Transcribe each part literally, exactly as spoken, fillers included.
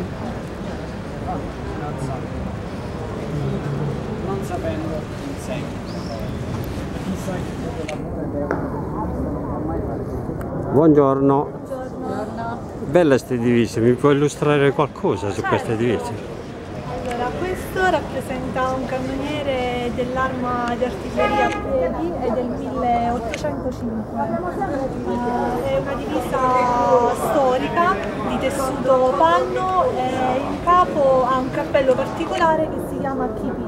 Non sapendo in seguito. Chissà che Buongiorno. Buongiorno. Belle queste divise, mi puoi illustrare qualcosa su Certo. queste divise? Allora, questo rappresenta un cannoniere dell'arma di artiglieria a piedi, è del milleottocentocinque. Uh, è una divisa storica di tessuto panno e in capo ha un cappello particolare che si chiama kipi.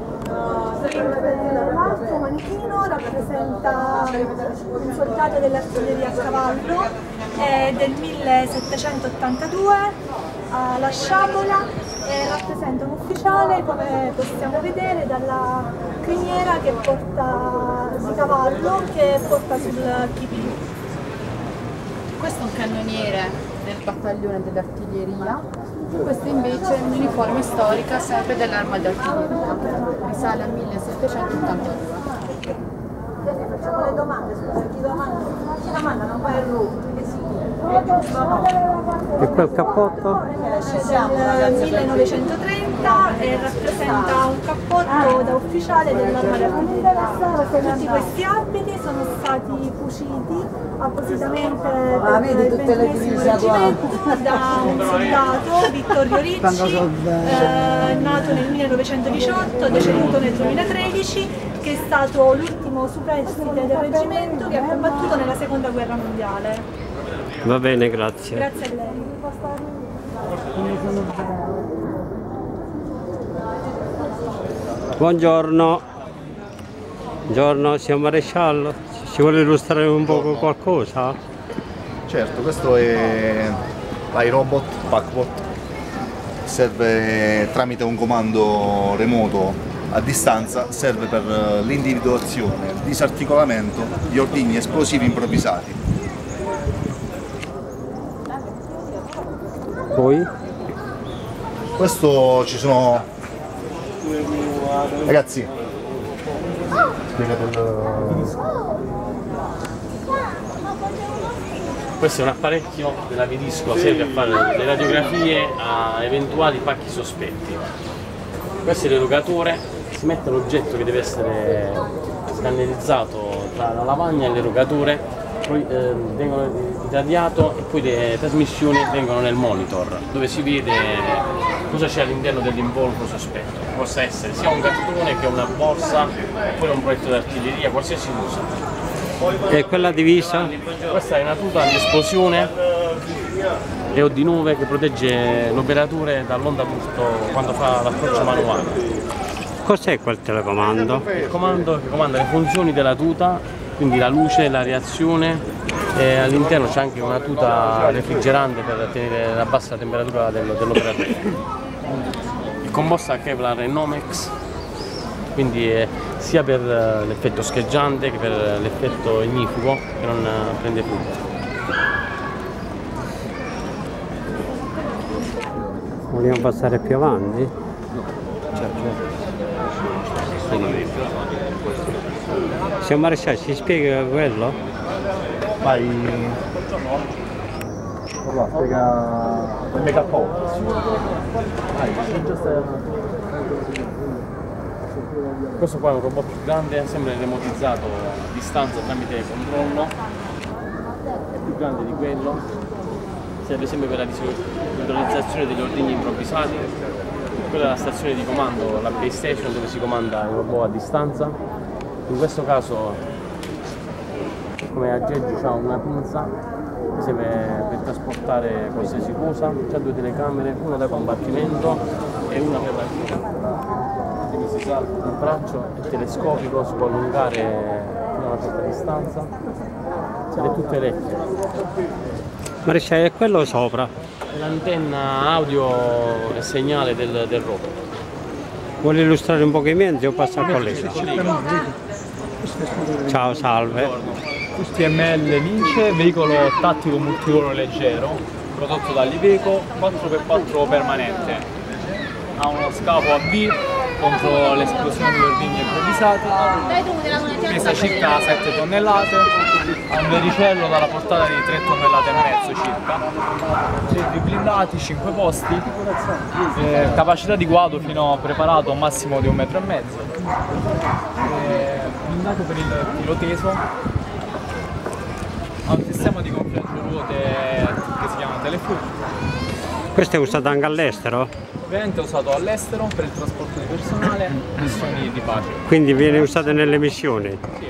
L'altro manichino rappresenta un soldato dell'artiglieria a cavallo, è del millesettecentottantadue, ha la sciabola e rappresenta un ufficiale, come possiamo vedere dalla criniera che porta di cavallo che porta sul kipi. Questo è un cannoniere del battaglione dell'artiglieria, questo invece è un'uniforme storica sempre dell'arma d'artiglieria, risale al millesettecentottantadue. Facciamo le domande, scusa, chi domanda? Chi domanda non fa errore. E quel cappotto? È del millenovecentotrenta e rappresenta un cappotto da ufficiale dell'arma d'artiglieria. Tutti questi abiti sono stati cuciti appositamente per il ventunesimo reggimento da un soldato, Vittorio Ricci, eh, nato nel millenovecentodiciotto, deceduto nel duemilatredici, che è stato l'ultimo superstite del reggimento che ha combattuto nella seconda guerra mondiale. Va bene, grazie. Grazie a lei. Buongiorno. Buongiorno, signor maresciallo. Ci vuole illustrare un po' qualcosa? Certo, questo è l'iRobot Packbot, serve tramite un comando remoto a distanza, serve per l'individuazione, il disarticolamento di ordigni esplosivi improvvisati. Poi? Questo ci sono... Ragazzi, spiegate il... Questo è un apparecchio della Vidisco, serve a fare le radiografie a eventuali pacchi sospetti. Questo è l'erogatore, si mette l'oggetto che deve essere scannernizzato tra la lavagna e l'erogatore, poi eh, vengono irradiato e poi le trasmissioni vengono nel monitor, dove si vede cosa c'è all'interno dell'involucro sospetto. Possa essere sia un cartone che una borsa, oppure un progetto d'artiglieria, qualsiasi cosa. E quella divisa? Questa è una tuta di esplosione e o di nube che protegge l'operatore dall'onda d'urto quando fa l'approccio manuale. Cos'è quel telecomando? Il comando che comanda le funzioni della tuta, quindi la luce, la reazione, e all'interno c'è anche una tuta refrigerante per tenere la bassa temperatura dell'operatore. È composta a Kevlar e Nomex, quindi è sia per l'effetto scheggiante che per l'effetto ignifugo che non prende fuoco. Vogliamo passare più avanti? No, certo. Signor maresciallo, ci spiega quello? Vai. Allora, spiega il Mega Pop. Questo qua è un robot più grande, sempre remotizzato a distanza tramite controllo, è più grande di quello, serve sempre per la visualizzazione degli ordigni improvvisati. Quella è la stazione di comando, la PlayStation, dove si comanda il robot a distanza. In questo caso, come aggeggio, c'ha una pinza che serve per trasportare qualsiasi cosa, c'ha due telecamere, una da combattimento e una per la vita. Il braccio è telescopico, si può allungare fino a una certa distanza ed è tutto elettrico. Maresciallo, è quello sopra? È l'antenna audio e segnale del, del robot. Vuole illustrare un po' i mezzi o passa al collega? Ciao, salve. Questo è M L Lince, veicolo tattico multiruolo leggero, prodotto dall'Iveco, quattro per quattro permanente. Ha uno scavo a V contro l'esplosione di ordigni improvvisati, pesa circa sette tonnellate, ha un vericello dalla portata di tre tonnellate e mezzo circa, vetri blindati, cinque posti, eh, capacità di guado fino preparato a un massimo di un metro e mezzo, eh, blindato per il filo teso, ha un sistema di gonfiaggio ruote che si chiama Telefur. Questo è usato anche all'estero? Ovviamente è usato all'estero per il trasporto di personale, missioni di pace. Quindi viene usato nelle missioni? Sì.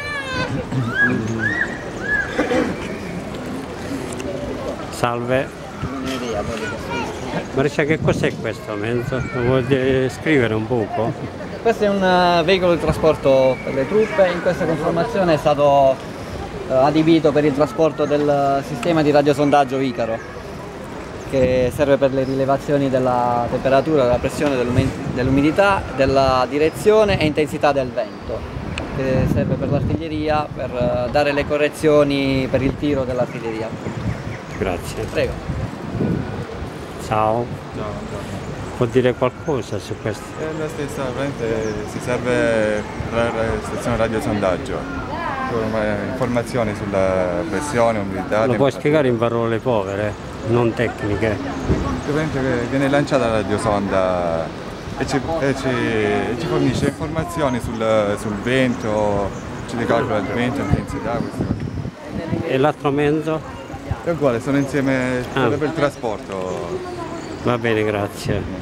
Salve. Marescia, che cos'è questo mezzo? Lo vuoi descrivere un poco? Questo è un uh, veicolo di trasporto per le truppe. In questa conformazione è stato uh, adibito per il trasporto del sistema di radiosondaggio Icaro, che serve per le rilevazioni della temperatura, della pressione, dell'umidità, della direzione e intensità del vento, che serve per l'artiglieria, per uh, dare le correzioni per il tiro dell'artiglieria. Grazie. Prego. Ciao. Ciao. Può dire qualcosa su questo? È la stessa, veramente si serve per la stazione radiosondaggio, informazioni sulla pressione, umidità. Lo puoi spiegare in parole povere, non tecniche? Ovviamente viene lanciata la radiosonda e ci, e ci, e ci fornisce informazioni sul, sul vento, ci calcola il vento, l'intensità, queste cose. E l'altro mezzo? È uguale, sono insieme Ah. per il trasporto. Va bene, grazie.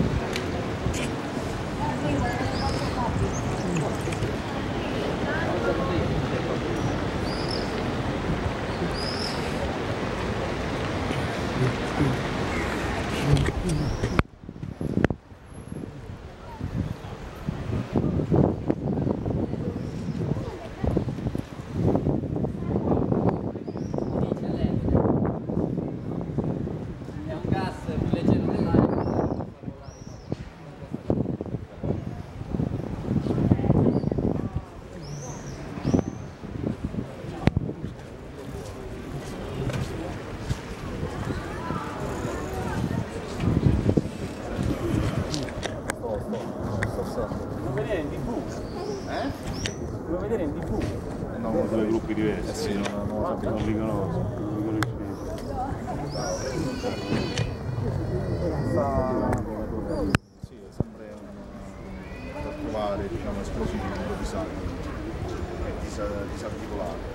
No, due gruppi diversi, eh sì, non, non, non, non li conosco, non li conosco. Sì, è sempre un, per trovare, diciamo, esplosivi improvvisati e dis- disarticolati.